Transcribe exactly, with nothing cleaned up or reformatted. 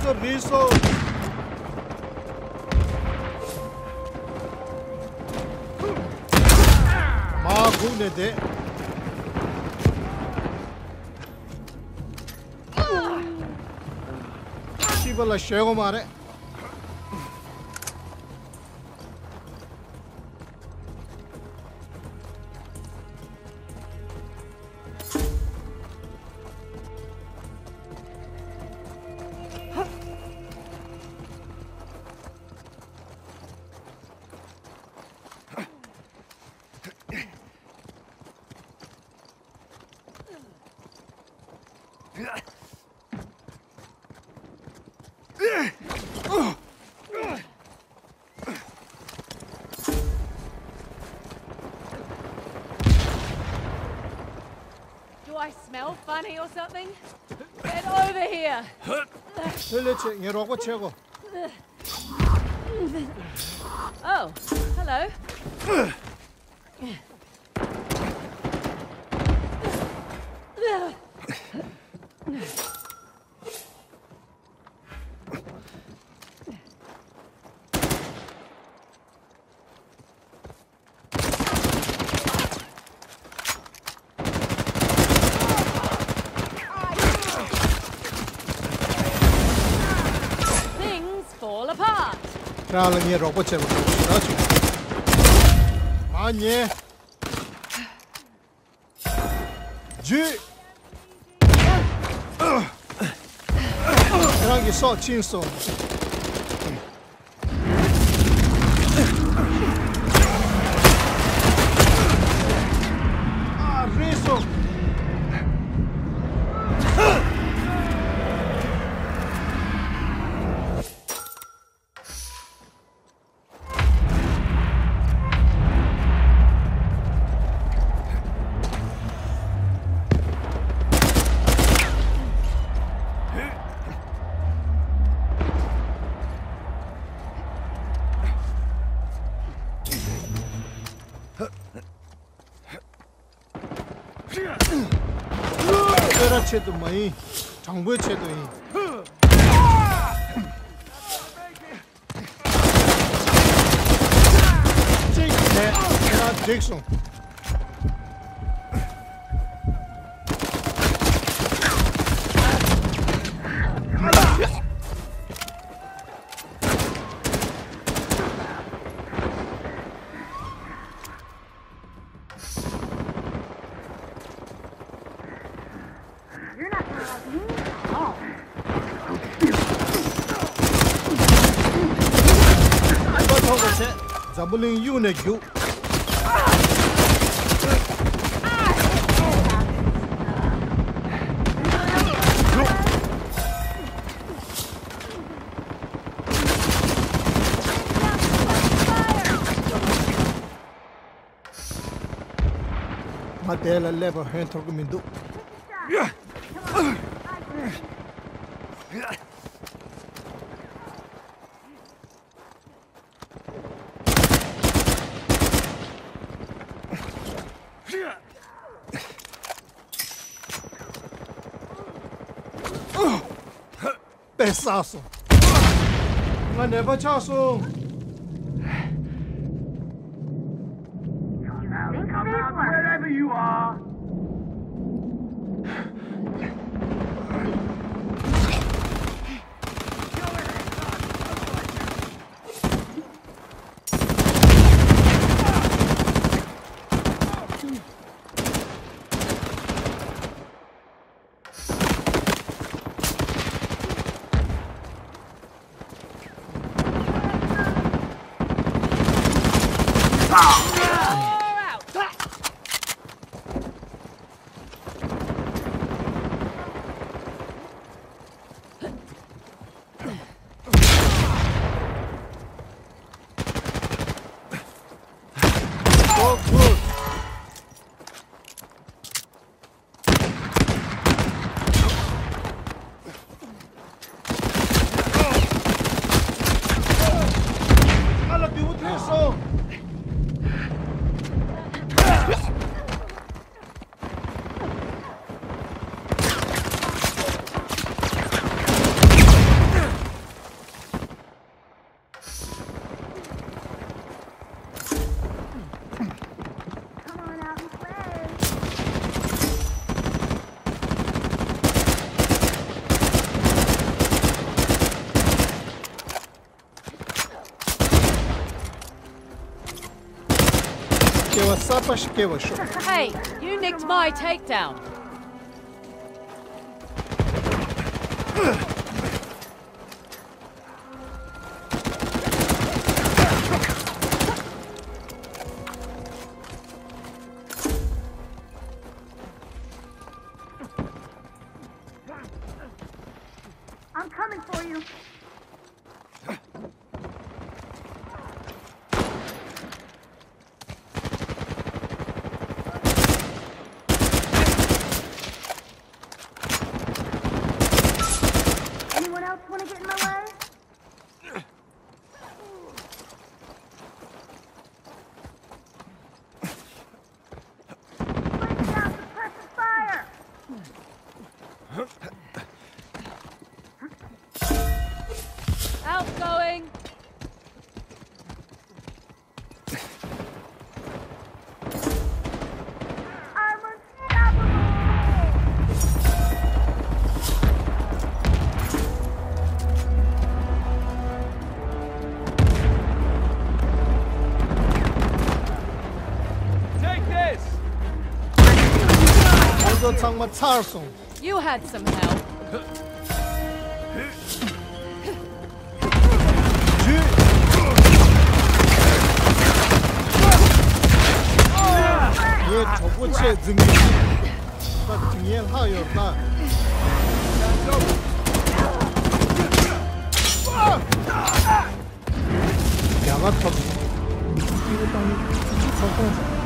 Riso, riso. Ma gune de. Shivala shego mare. Do I smell funny or something? Get over here! Leche, nge rogo chego. Oh, hello. Fall apart. Trala nge rogo chego. Manye. Ji. Rangi so chinso. Ah, riso. Era chedo mai, 장부의 chedo 이. Jake, ne, era Jackson. Zabulin yune gyu. Madela leva hentro gumindu. Pesazo. Ma ne bachazo. Wherever you are. 시계와 사파 시계와 쇼. Hey, you nicked my takedown. I'm coming for you. Anyone else want to get in my way? Place down suppressive fire. Outgoing. I'm unstoppable. Take this! 모두 장마 찰송. You had some help. 얘 저거체 등이 딱 등에 하였다. 야가 터지. 이거 땅이 성공.